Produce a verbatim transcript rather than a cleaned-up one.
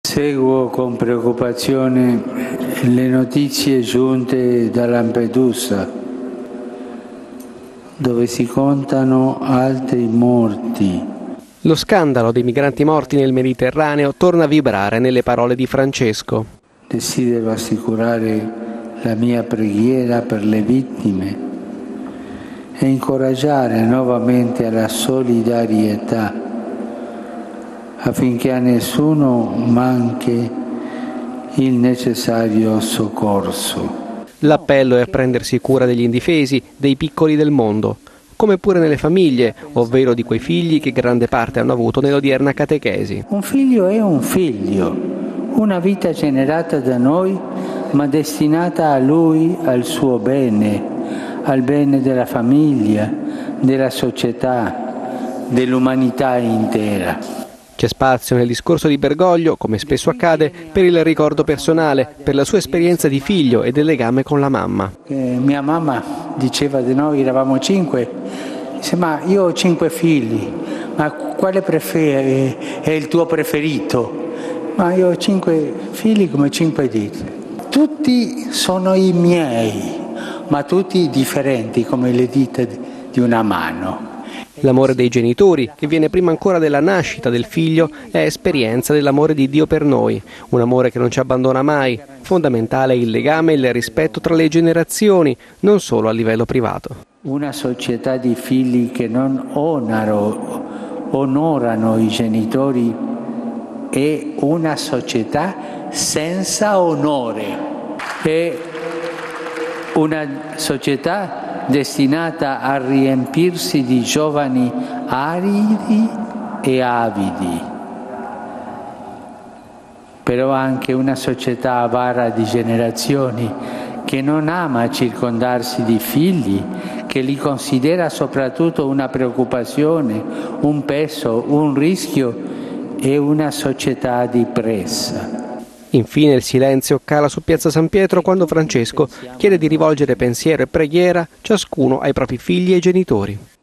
Seguo con preoccupazione le notizie giunte da Lampedusa, dove si contano altri morti. Lo scandalo dei migranti morti nel Mediterraneo torna a vibrare nelle parole di Francesco. Desidero assicurare la mia preghiera per le vittime e incoraggiare nuovamente alla solidarietà affinché a nessuno manchi il necessario soccorso. L'appello è a prendersi cura degli indifesi, dei piccoli del mondo, come pure nelle famiglie, ovvero di quei figli che grande parte hanno avuto nell'odierna catechesi. Un figlio è un figlio, una vita generata da noi, ma destinata a lui, al suo bene, al bene della famiglia, della società, dell'umanità intera. C'è spazio nel discorso di Bergoglio, come spesso accade, per il ricordo personale, per la sua esperienza di figlio e del legame con la mamma. Eh, mia mamma diceva di noi, eravamo cinque, dice, ma io ho cinque figli, ma quale prefer- è il tuo preferito? Ma io ho cinque figli come cinque dita. Tutti sono i miei, ma tutti differenti come le dita di una mano. L'amore dei genitori, che viene prima ancora della nascita del figlio, è esperienza dell'amore di Dio per noi, un amore che non ci abbandona mai. Fondamentale è il legame e il rispetto tra le generazioni, non solo a livello privato. Una società di figli che non onaro, onorano i genitori è una società senza onore, è una società destinata a riempirsi di giovani aridi e avidi, però anche una società avara di generazioni che non ama circondarsi di figli, che li considera soprattutto una preoccupazione, un peso, un rischio e una società di pressa. Infine il silenzio cala su Piazza San Pietro quando Francesco chiede di rivolgere pensiero e preghiera ciascuno ai propri figli e genitori.